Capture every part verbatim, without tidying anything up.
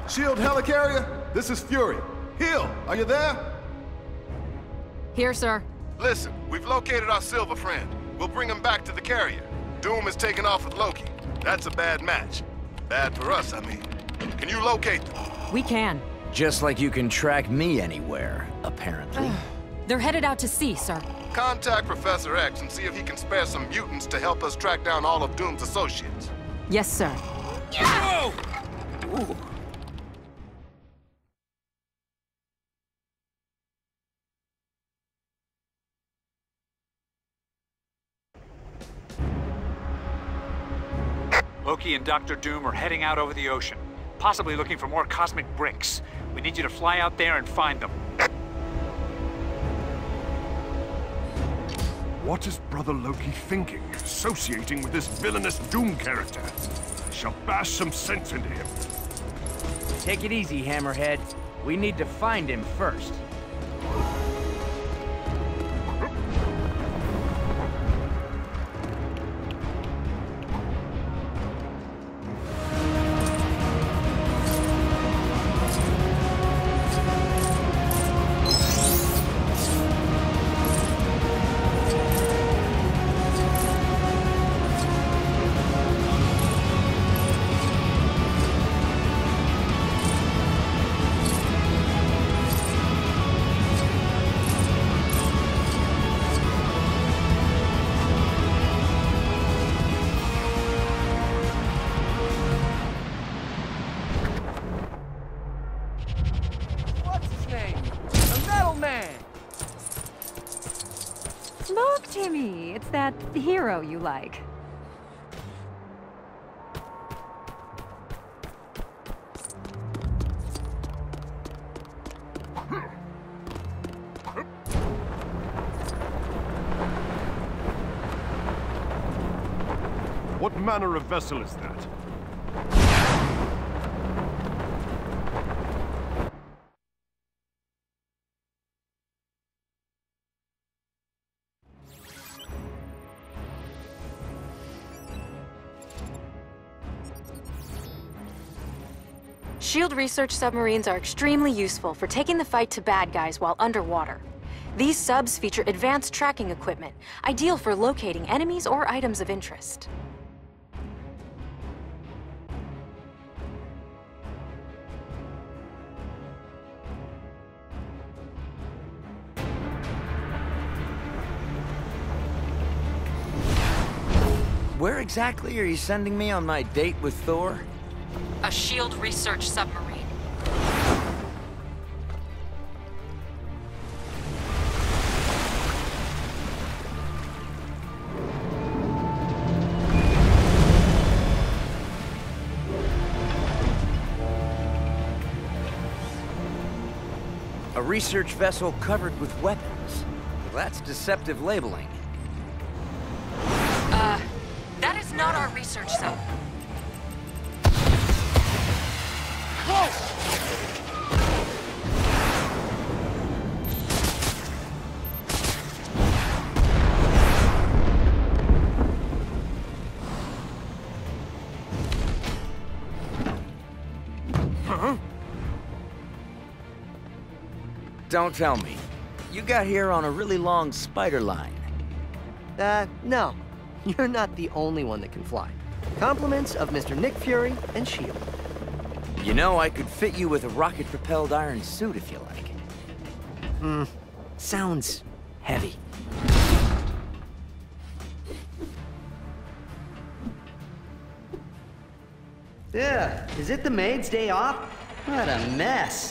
S H I E L D helicarrier, this is Fury. S H I E L D, are you there? Here, sir. Listen, we've located our silver friend. We'll bring him back to the carrier. Doom is taking off with Loki. That's a bad match. Bad for us, I mean. Can you locate them? We can. Just like you can track me anywhere, apparently. They're headed out to sea, sir. Contact Professor X and see if he can spare some mutants to help us track down all of Doom's associates. Yes, sir. Whoa! Ooh. Loki and Doctor Doom are heading out over the ocean, possibly looking for more cosmic bricks. We need you to fly out there and find them. What is Brother Loki thinking, associating with this villainous Doom character? I shall bash some sense into him. Take it easy, Hammerhead. We need to find him first. Look, Timmy, it's that hero you like. What manner of vessel is that? S H I E L D research submarines are extremely useful for taking the fight to bad guys while underwater. These subs feature advanced tracking equipment, ideal for locating enemies or items of interest. Where exactly are you sending me on my date with Thor? A S H I E L D research submarine. A research vessel covered with weapons. Well, that's deceptive labeling. Uh, that is not our research sub. Huh? Don't tell me. You got here on a really long spider line. Uh, no. You're not the only one that can fly. Compliments of Mister Nick Fury and S H I E L D. You know, I could fit you with a rocket-propelled iron suit if you like. Hmm. Sounds heavy. Yeah, is it the maid's day off? What a mess.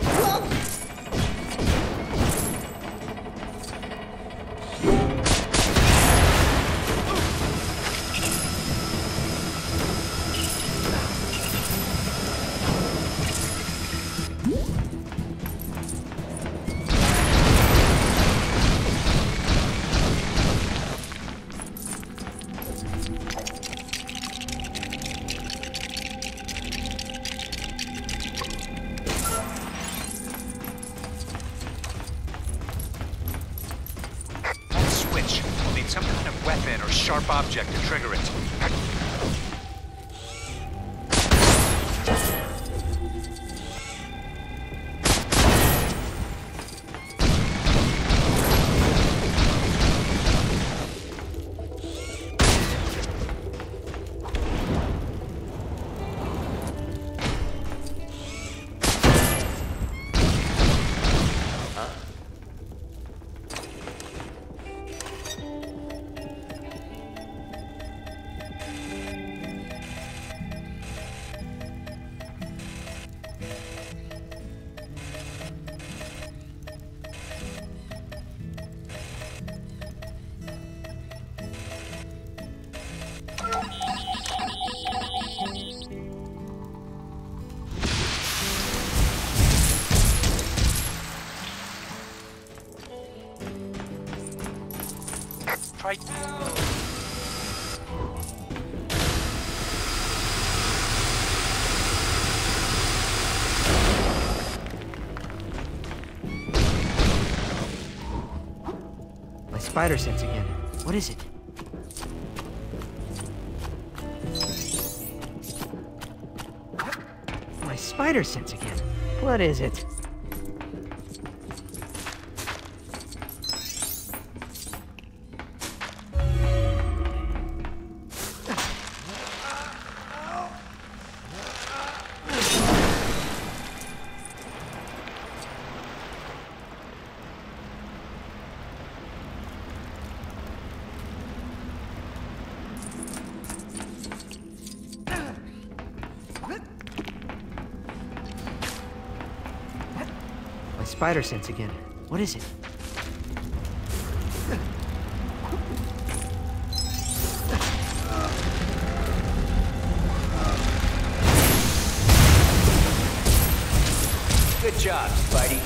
Some kind of weapon or sharp object to trigger it. right. My spider sense again. What is it? My spider sense again. What is it? Spider sense again. What is it? Good job, Spidey.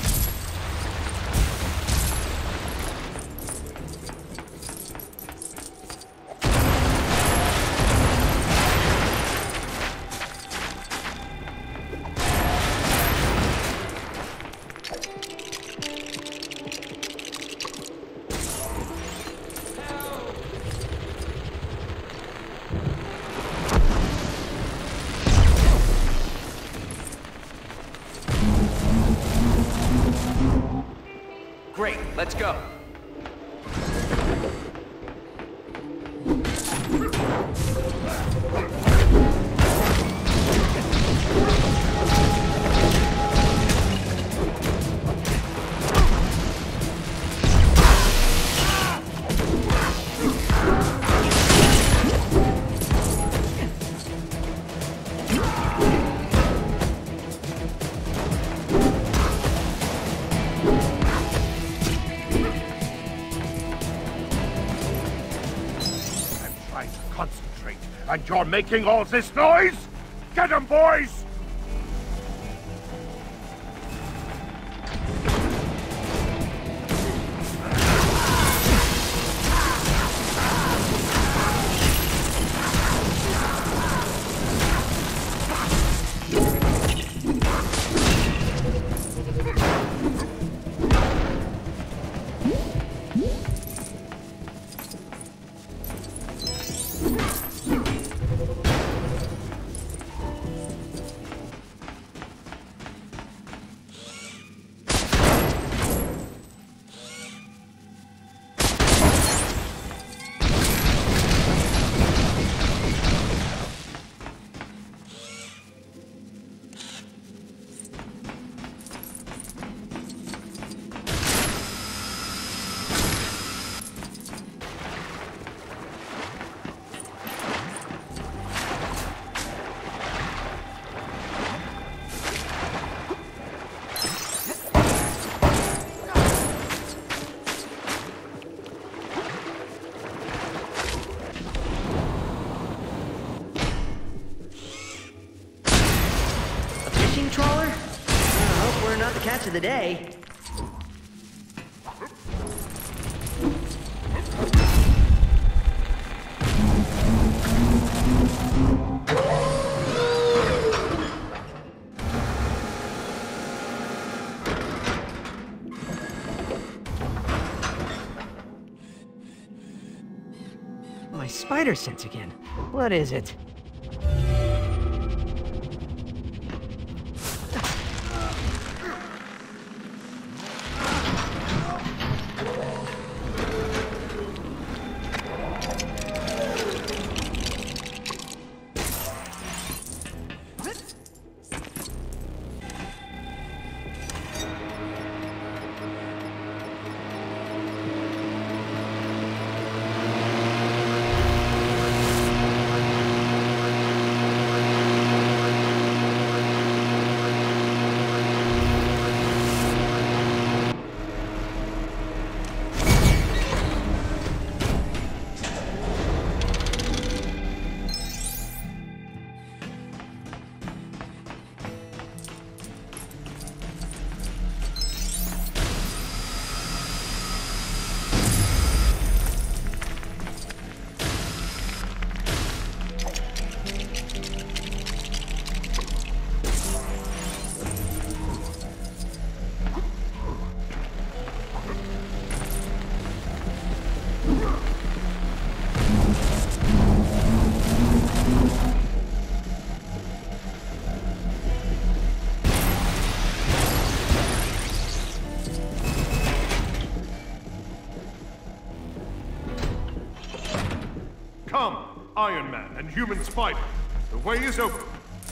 Great, let's go. And you're making all this noise? Get 'em, boys! Trawler? I hope we're not the catch of the day. My spider sense again. What is it? and human spider. The way is open.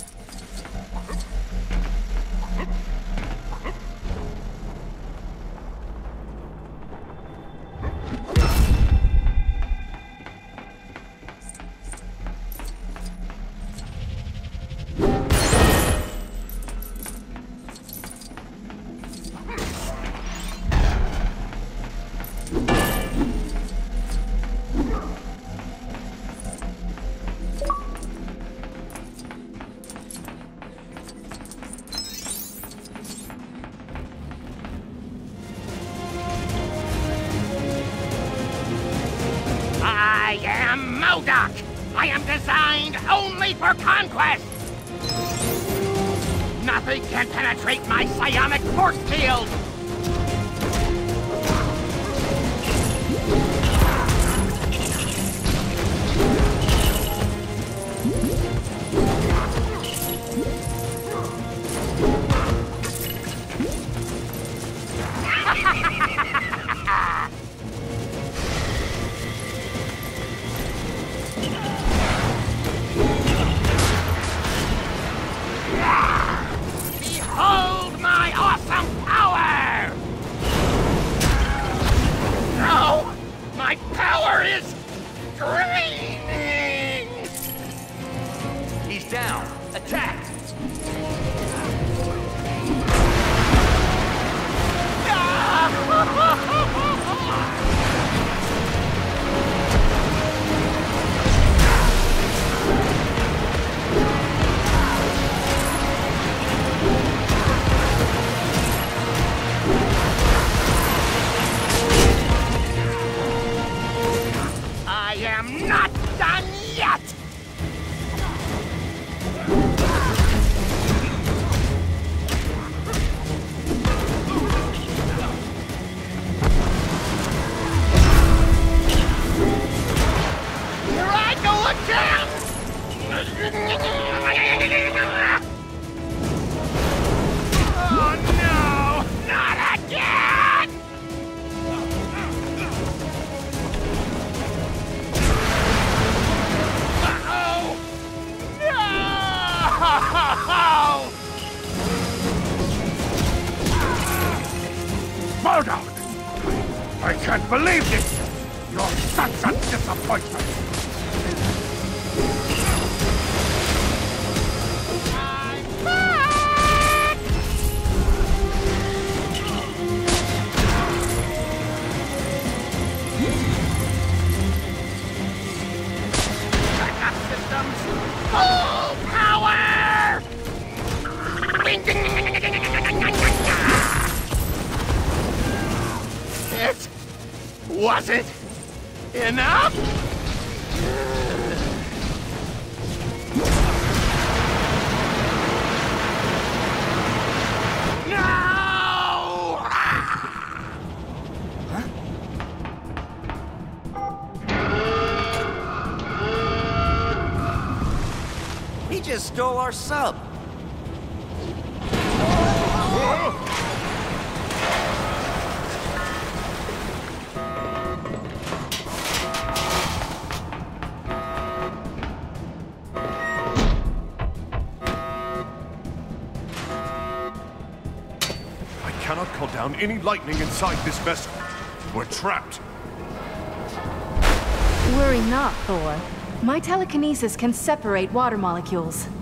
I am Modok! I am designed only for conquest! Nothing can penetrate my psionic force field! Behold my awesome power! No! My power is draining! He's down. Attack! I am not done yet! Here I go again! Oh no! Not again! Uh-oh! No! Modok! I can't believe this! You're such a disappointment! I'm back! Backup systems, full power! It wasn't enough? No! He just stole our sub. I cannot call down any lightning inside this vessel. We're trapped. Worry not, Thor. My telekinesis can separate water molecules.